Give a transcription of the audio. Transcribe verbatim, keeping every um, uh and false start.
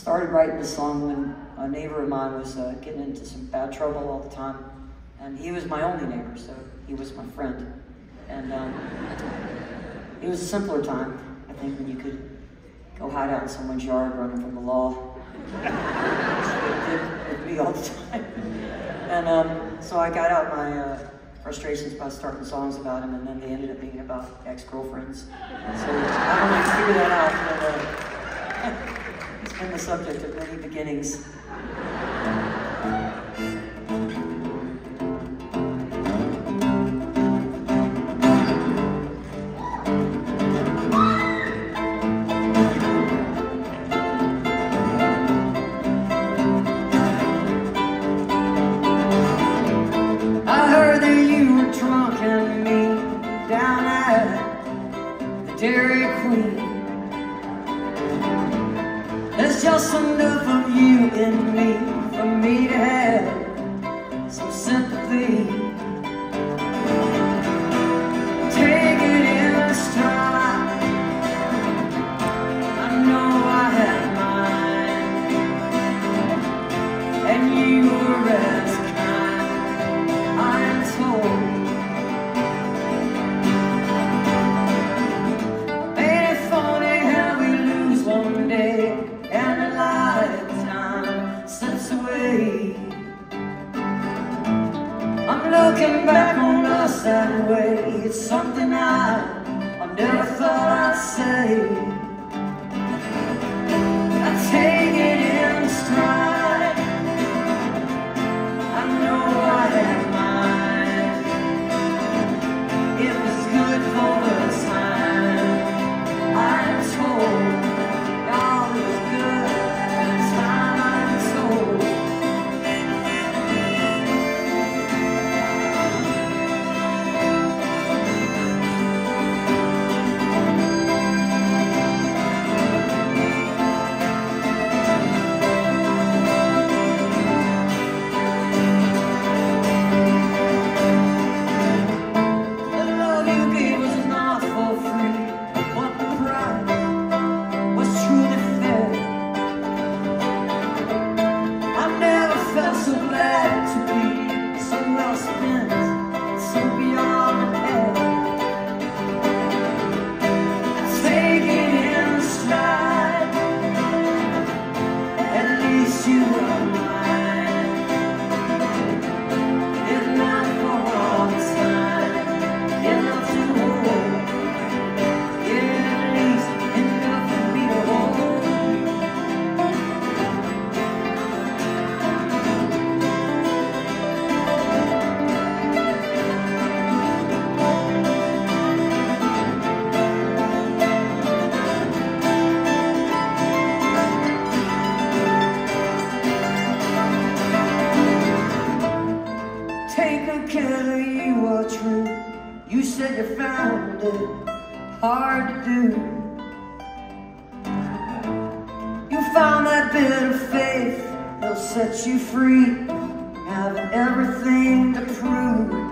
started writing this song when a neighbor of mine was uh, getting into some bad trouble all the time. And he was my only neighbor, so he was my friend. And um, it was a simpler time, I think, when you could go hide out in someone's yard running from the law. It did with me all the time. And um, so I got out my uh, frustrations by starting songs about him, and then they ended up being about ex-girlfriends. So I don't really figure that out, but uh, it's been the subject of many beginnings. There's just enough of you in me for me to have some sympathy. Take it in stride. I know I had mine, and you were as kind, I am told. Looking back on us that way, it's something I, I never thought I'd say. I take it in stride. I know I had mine. It was good for the time, I'm told. All is good for the time, I'm told. You said you found it hard to do. You found that bit of faith that'll set you free, having everything to prove.